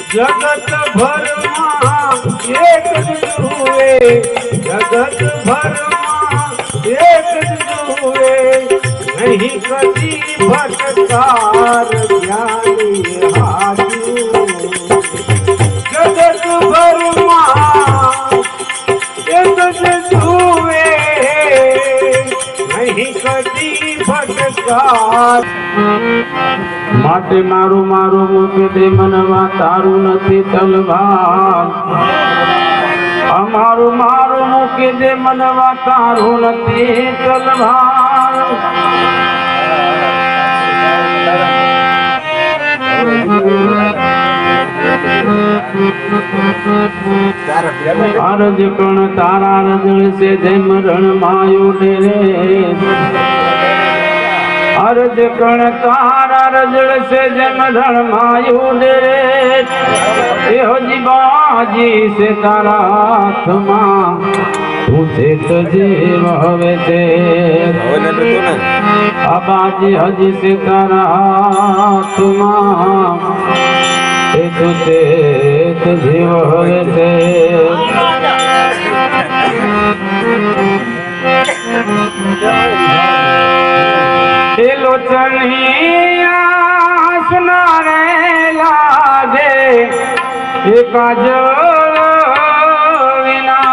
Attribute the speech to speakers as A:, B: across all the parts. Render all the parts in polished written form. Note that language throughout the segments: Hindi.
A: जगत भर एक जुए, जगत भर एक जुए, नहीं कभी भटकार ज्ञानी हाजू। जगत भर एक जुए, नहीं कभी भटकार।
B: માટે મારું મારું મૂકી દે મનવા તારું નથી તલવાર। અમારું મારું મૂકી દે મનવા તારું નથી તલવાર। અરજ કણ તારા રજળ છે જેમ રણ માયું ડેરે। અરજ કણ તારા રજળ છે જેમ રણ માયું ડેરે। એહો જીવાજી છે તારા હાથમાં તું છે જીવ હવે છે। આબાજી હજી છે તારા હાથમાં તું છે જીવ હવે છે। लोचनिया सुनाने लागे काजल विना।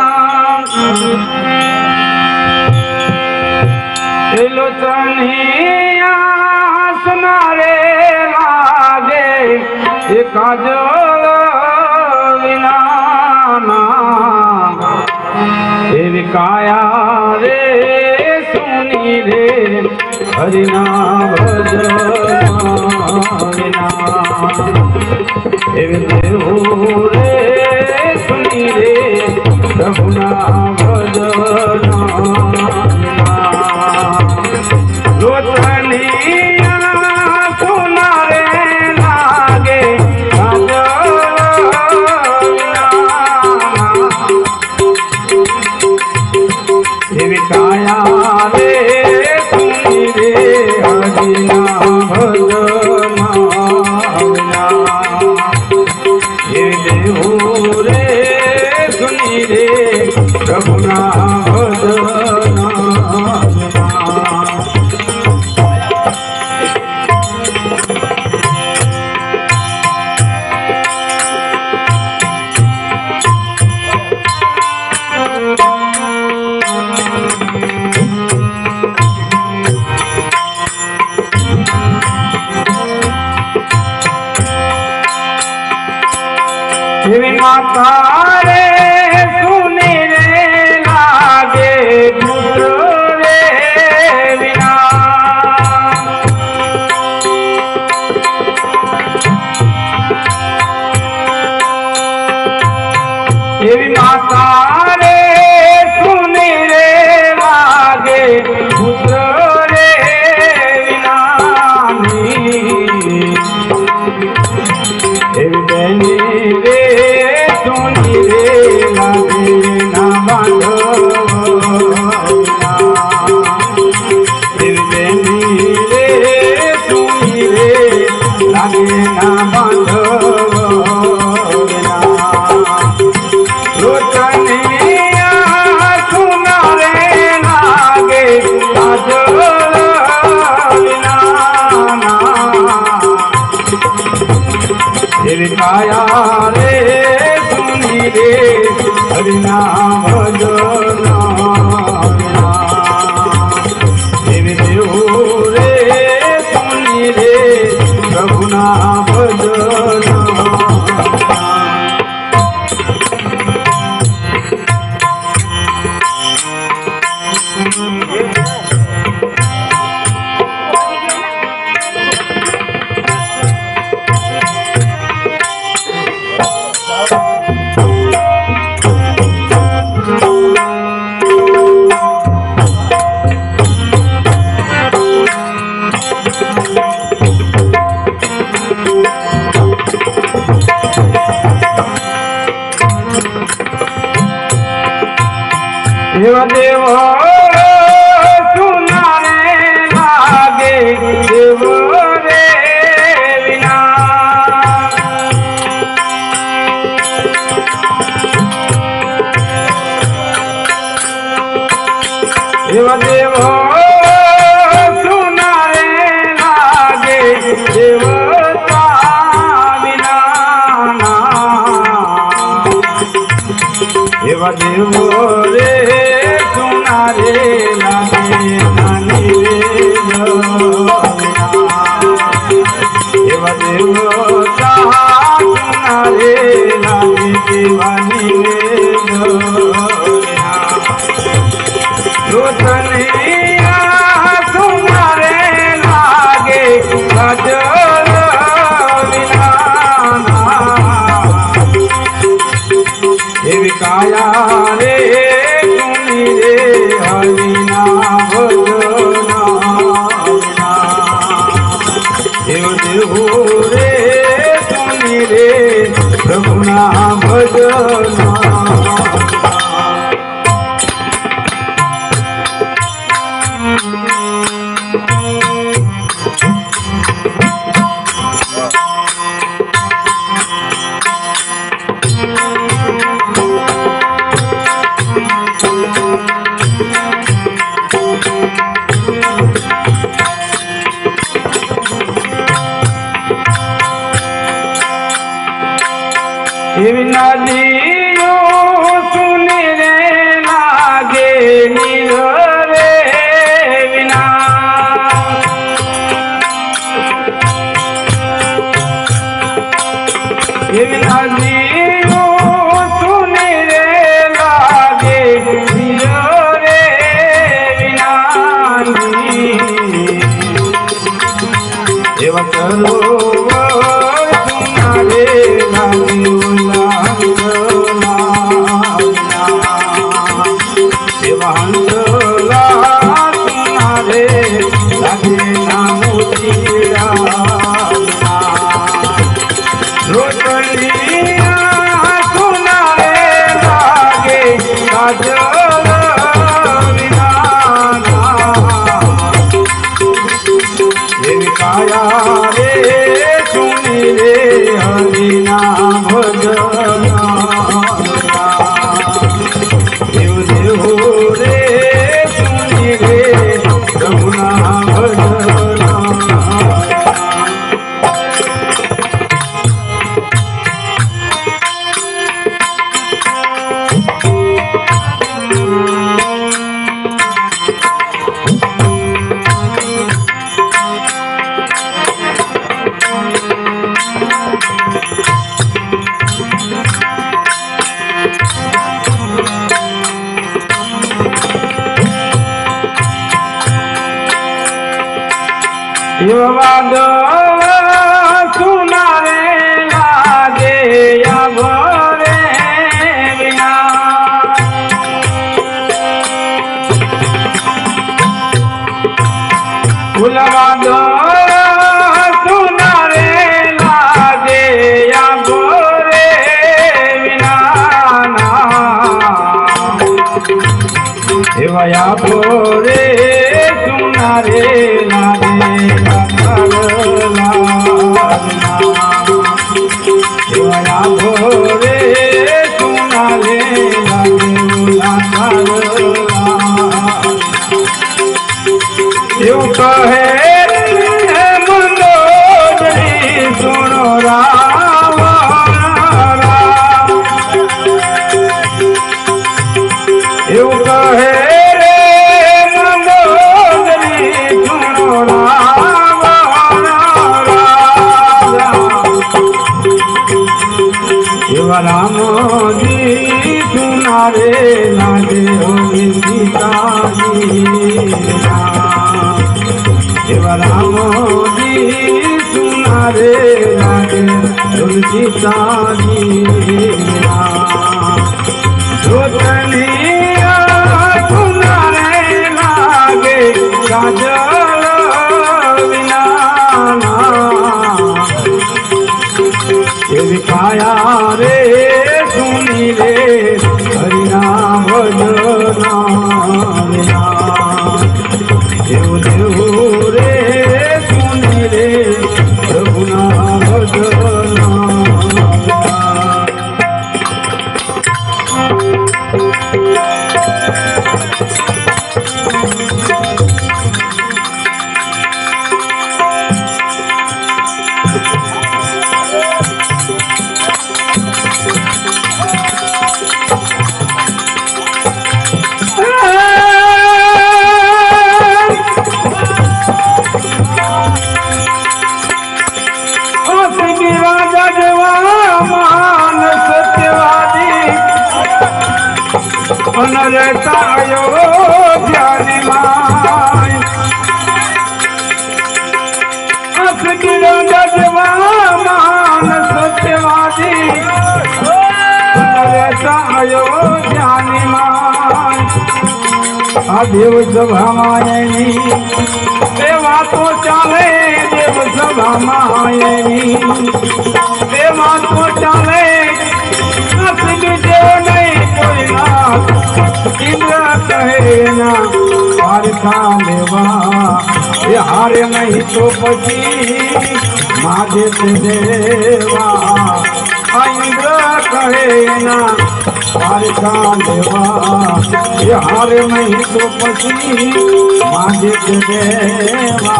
B: लोचनिया सुनाने लागे काजल विना। एवी काया रे सुनी रे हरिना भजना। एवे रे सुनी रे प्रभुना भजना। लोचनिया सुना रे लागे एवी काया रे सुनी रे हरिना भजना। ये देव रे सुनी रे प्रभुना भजना। माता रे सुनी रे लागे पुत्र रे बिना। माता रे सुनी रे लागे पुत्र रे बिना। बेनी रे सुनी रे लागे ना बांधना। बेनी रे सुनी रे लागे ना बांधना। लोचनिया सुना रे लागे काजल विना। काया रे सुनी रे हरिना भजना। देव रे सुनी रे प्रभुना भजना। देव देव सुनाने लागे देव रे बिना। देव देव रे सुना रे लागे नानी रे देव देव सुना रे लागे दीवानी रे रोशनिया सुना रे लागे गजल देवी काया रे सुनी रे हरिना भजना देव देव रे सुनी रे प्रभुना भजना नदियों सुनी रे लागे नीर रे बिना नदियों सुनी रे लागे नीर रे बिना देव करो सुना रे लागे काया रे सुनी रे हरिना भजना देव देव रे सुनी रे रघुना भजना युवाद सुना रे लागे या भरे बिना फुलवाद सुना रे लागे या भरे बिना देवया भोरे सुना रे लागे देवया भोरे सुना रे लागे यूं कहे मंदोदरी सुनो राम यूं कहे राम जी सुना रे लागे सीता जी राम जी सुना रे लागे सीता जी रोशनिया सुना रे लागे काजल बिना काया रे सुनी रे हरिना भजना देव देव रे सुनी रे रघुना भजना
A: रहता अयोध्यानी माय अस गिरो गजवा मान सत्यवादी रहता अयोध्यानी माय आ देव सभा मायनी देवा तो चाले देव सभा मायनी देवा तो चाले देव नहीं कोई नाथ इंद्र कहे ना पारखा देवा ये हारे नहीं तो पति माधे से देवा इंद्र कहे ना पारखा देवा ये हारे नहीं तो पति माधे से देवा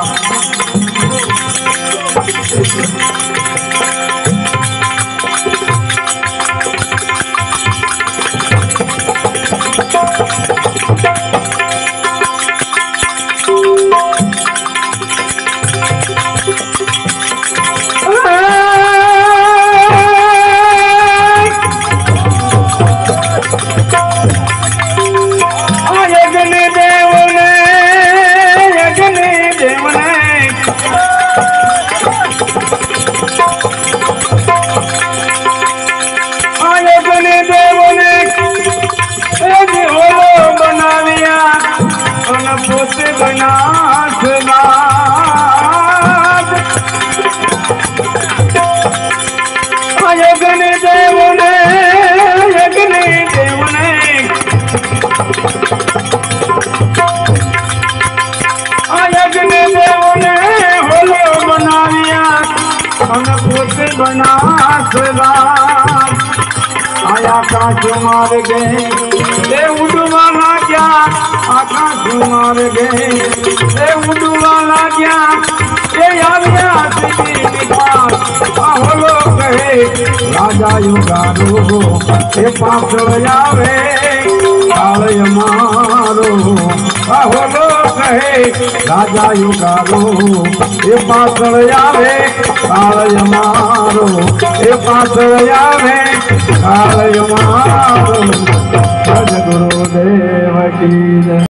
A: आकाश मार गए उड़वाला क्या आकाश मार गए उड़वाला क्या ये होलो कहे राजा युगारो ये पास आवे कालय मारो होलो कहे राजा युगारो ये पास आवे कालय मारो ये पास आवे कालय मारो। सद्गुरुदेव की जय।